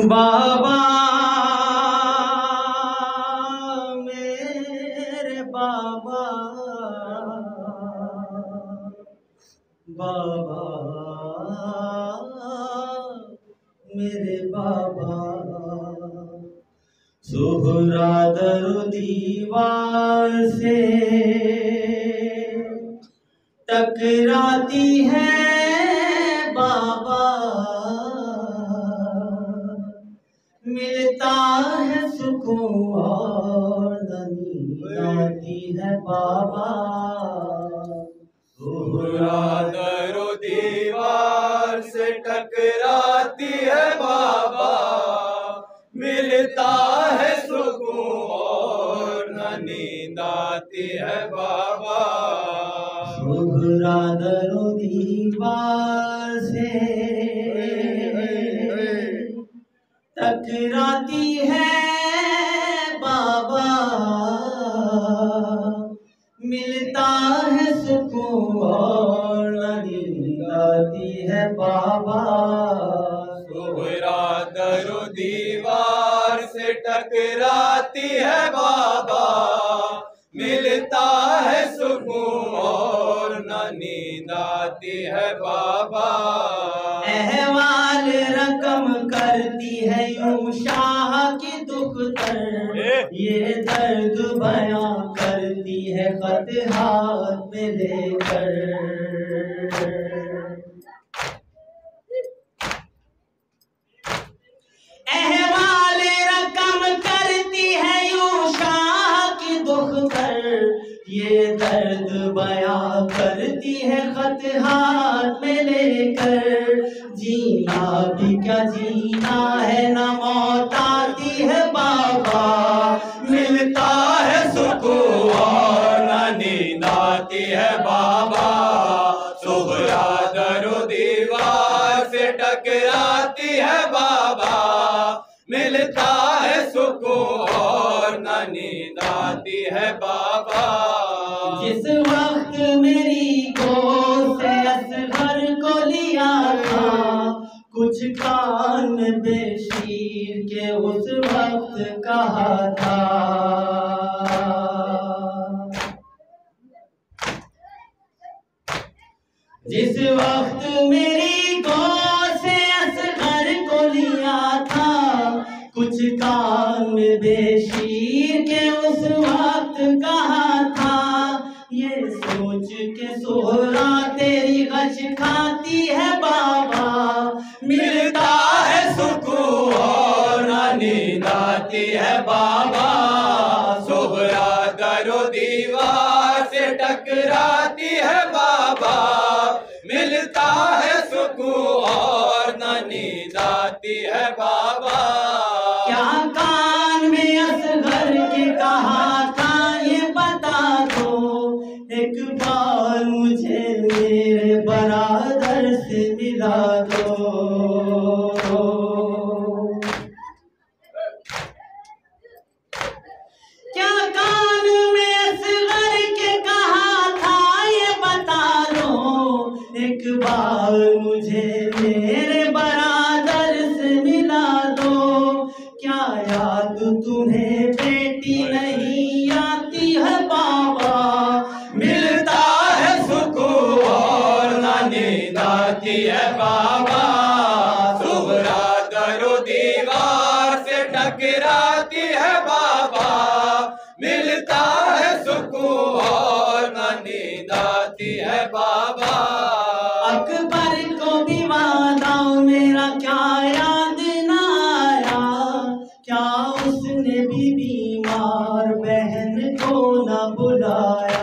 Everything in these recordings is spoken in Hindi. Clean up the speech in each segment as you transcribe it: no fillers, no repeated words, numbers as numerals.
बाबा मेरे बाबा, बाबा मेरे बाबा, सुहरा दर दीवार से टकराती है बाबा, मिलता है सुकून और नींद आती है बाबा। सुहरा दरो दीवार से टकराती है बाबा, मिलता है सुकून और नींद आती है बाबा। सुहरा दरो दीवार से टकराती है बाबा, मिलता है सुकून और नींद आती है बाबा। सुहरा दरो दीवार से टकराती है बाबा, मिलता है सुकून और नींद आती है बाबा। अहवाल रकम करती है यूं शाह की दुख्तर, ये दर्द बयां करती है खत हाथ में लेकर। अहवाल रकम करती है यूं शाह की दुख्तर, ये दर्द बयां करती है खत हाथ में लेकर। जीना भी क्या जीना है, न मौत आती है बाबा, मिलता है सुकून और नींद आती है बाबा। सुहरा दरो दीवार से टकराती है बाबा, मिलता है सुकून और नींद आती है बाबा। जिस वक्त मेरी गोद से असगर को लिया था, कुछ कान में बेशीर के उस वक्त कहा था। जिस वक्त मेरी गोद से असगर को लिया था, कुछ कान में बेशीर के उस वक्त कहा था। ये सोच के सोहरा तेरी गश खाती है बाबा, मिलता है सुकून और नींद आती है बाबा। सुहरा दरो दीवार से टकराती है बाबा, मिलता है सुकून और नींद आती है बाबा। क्या कान में असगर के कहा था ये बता दो, एक बार मुझे मेरे बरादर से मिला दो। क्या कान में असगर के कहा था ये बता दो, एक बार मुझे मेरे बरादर से मिला दो। क्या याद तुम्हें बेटी नहीं आती है बाबा, मिलता है सुकून और नींद आती है बाबा। सुहरा दरो दीवार से टकराती है बाबा, मिलता है सुकून और नींद आती है बाबा। अकबर को भी वादा मेरा क्या याद न आया, क्या उसने भी बीमार बहन को न बुलाया।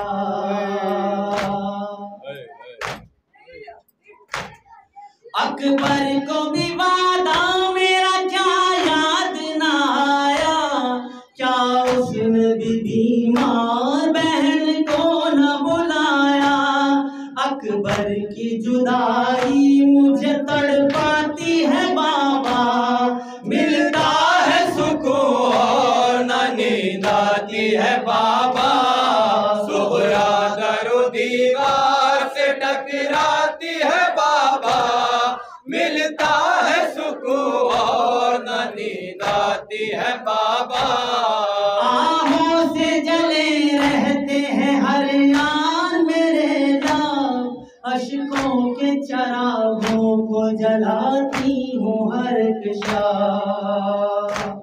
अकबर को भी वादा मेरा क्या याद न आया, क्या उसने भी बीमार बहन को न बुलाया। अकबर की जुदाई मुझे तड़पाती है बाबा, मिलता है सुकून और नींद आती है बाबा। सुहरा दरो दीवार से टकराती है बाबा, मिलता है सुकून और नींद आती है बाबा। आहों से जले रहते हैं हर यार मेरे लाल, अश्कों के चरागों को जलाती हूँ हर शाम।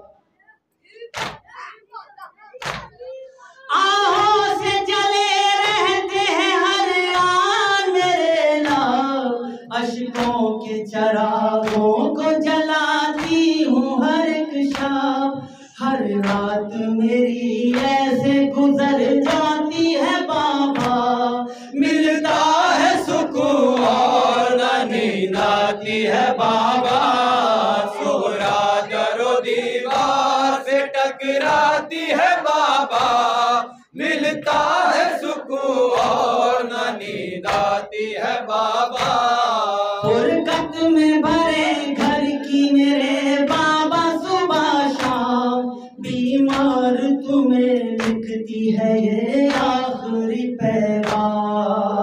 आहों से जले रहते हैं हर यार मेरे लाल, अश्कों के चरागों को जलाती हूँ हर शाम। हर रात मेरी ऐसे गुजर जाती है बाबा, मिलता है सुकून और न नींद आती है बाबा। सोहरा दरो दीवार से टकराती है बाबा, मिलता है सुकून और न नींद आती है बाबा। फुरकत में भरे घर की मेरे बाबा सुबह शाम, बीमार तुम्हें लिखती है ये आखिरी पैगाम।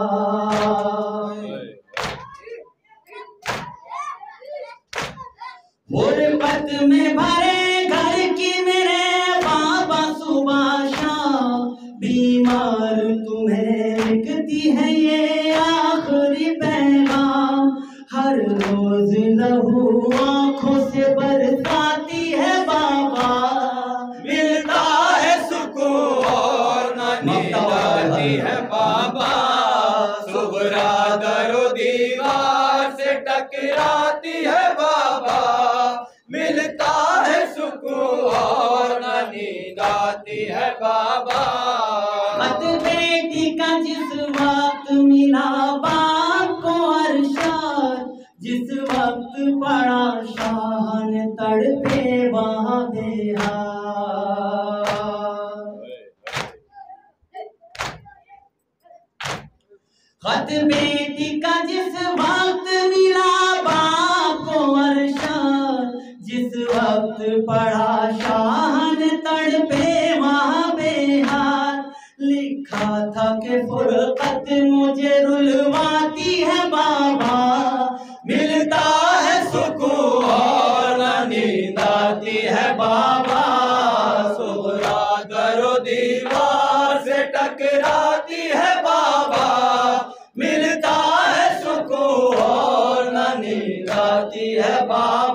फुरकत में भरे घर की मेरे बाबा सुबह शाम, बीमार तुम्हें लिखती है ये आखिरी पैगाम। हर रोज लहू आंखों से बरसाती है बाबा, मिलता है सुकून और न नींद आती है बाबा। सुहरा दरो दीवार से टकराती है बाबा, मिलता है सुकून और न नींद आती है बाबा। खत बेटी का जिस वक्त मिला बाप को अरशाद, जिस वक्त पड़ा शाहन तड़पे वहाँ बेहाल। खत बेटी का जिस वक्त मिला बाप को अरशाद, जिस वक्त पड़ा शाहन तड़पे वहाँ बेहाल। लिखा था कि फुरकत मुझे रुलवाती है बाबा, मिलता है सुकून और न नींद आती है बाबा। सोहरा दरो दीवार से टकराती है बाबा, मिलता है सुकून और न नींद आती है बाबा।